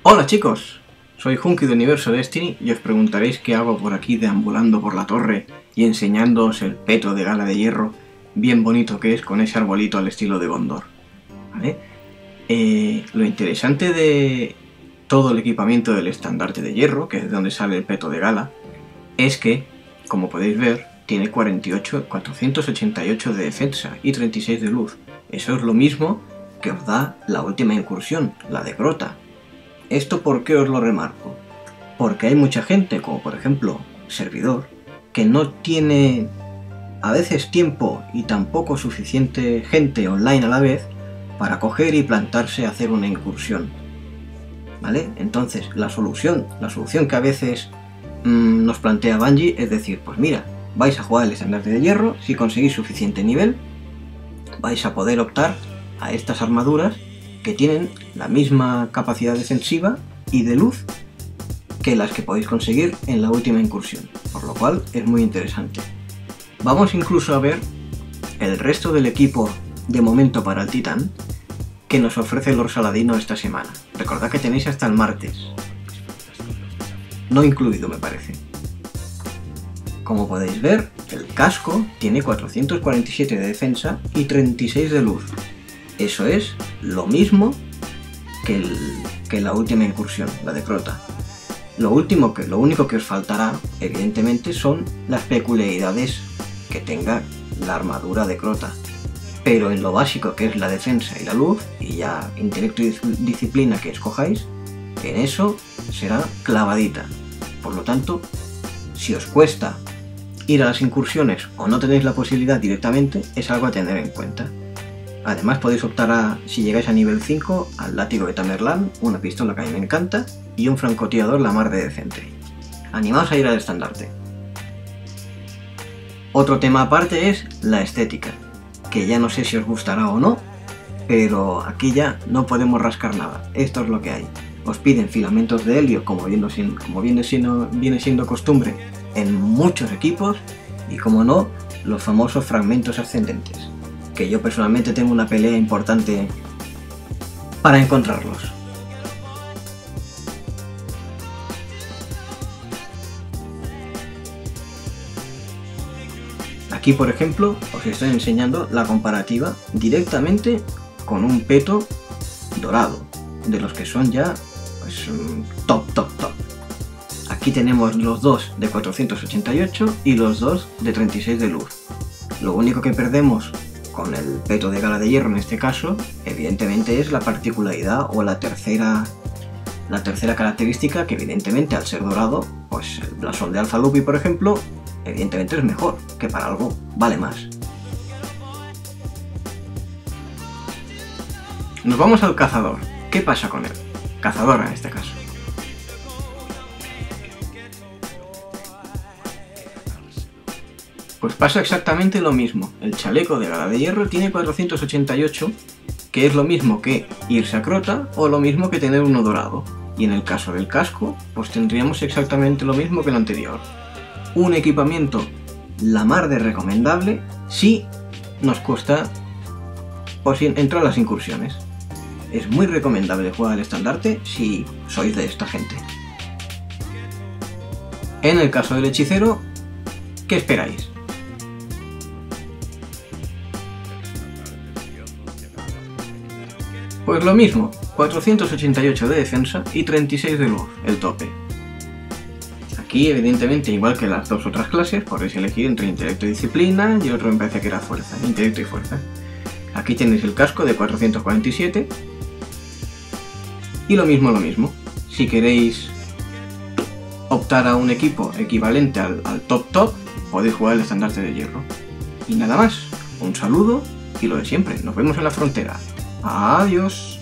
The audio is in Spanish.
Hola chicos, soy Hunky de Universo Destiny y os preguntaréis qué hago por aquí deambulando por la torre y enseñándoos el peto de gala de hierro bien bonito que es con ese arbolito al estilo de Gondor. ¿Vale? Lo interesante de todo el equipamiento del estandarte de hierro, que es de donde sale el peto de gala, es que, como podéis ver, tiene 488 de defensa y 36 de luz. Eso es lo mismo que os da la última incursión, la de Crota. ¿Esto por qué os lo remarco? Porque hay mucha gente, como por ejemplo servidor, que no tiene a veces tiempo y tampoco suficiente gente online a la vez para coger y plantarse a hacer una incursión. ¿Vale? Entonces la solución que a veces nos plantea Bungie es decir, pues mira, vais a jugar el estandarte de hierro, si conseguís suficiente nivel, vais a poder optar a estas armaduras que tienen la misma capacidad defensiva y de luz que las que podéis conseguir en la última incursión, por lo cual es muy interesante. Vamos incluso a ver el resto del equipo de momento para el Titán que nos ofrece Lord Saladino esta semana. Recordad que tenéis hasta el martes, no incluido me parece. Como podéis ver, el casco tiene 447 de defensa y 36 de luz. Eso es lo mismo que la última incursión, la de Crota. Lo único que os faltará, evidentemente, son las peculiaridades que tenga la armadura de Crota. Pero en lo básico, que es la defensa y la luz, y ya intelecto y disciplina que escojáis, en eso será clavadita. Por lo tanto, si os cuesta ir a las incursiones o no tenéis la posibilidad directamente, es algo a tener en cuenta. Además podéis optar a, si llegáis a nivel 5, al látigo de Tamerlán, una pistola que a mí me encanta, y un francotirador la mar de decente. Animaos a ir al estandarte. Otro tema aparte es la estética, que ya no sé si os gustará o no, pero aquí ya no podemos rascar nada, esto es lo que hay. Os piden filamentos de helio, como viene siendo costumbre en muchos equipos, y como no, los famosos fragmentos ascendentes, que yo personalmente tengo una pelea importante para encontrarlos. Aquí, por ejemplo, os estoy enseñando la comparativa directamente con un peto dorado, de los que son ya pues, top. Aquí tenemos los dos de 488 y los dos de 36 de luz. Lo único que perdemos con el peto de gala de hierro en este caso, evidentemente es la particularidad o la tercera característica, que evidentemente al ser dorado, pues el blasón de Alpha Lupi, por ejemplo, evidentemente es mejor, que para algo vale más. Nos vamos al cazador. ¿Qué pasa con él? Cazadora en este caso. Pues pasa exactamente lo mismo. El chaleco de gala de hierro tiene 488, que es lo mismo que irse a Crota o lo mismo que tener uno dorado. Y en el caso del casco, pues tendríamos exactamente lo mismo que el anterior. Un equipamiento la mar de recomendable si nos cuesta pues, entrar a las incursiones. Es muy recomendable jugar al estandarte si sois de esta gente. En el caso del hechicero, ¿qué esperáis? Pues lo mismo, 488 de defensa y 36 de luz, el tope. Aquí, evidentemente, igual que las dos otras clases, podéis elegir entre intelecto y disciplina, y otro me parece que era fuerza, intelecto y fuerza. Aquí tenéis el casco de 447, y lo mismo. Si queréis optar a un equipo equivalente al top, podéis jugar el estandarte de hierro. Y nada más, un saludo y lo de siempre, nos vemos en la frontera. Adiós.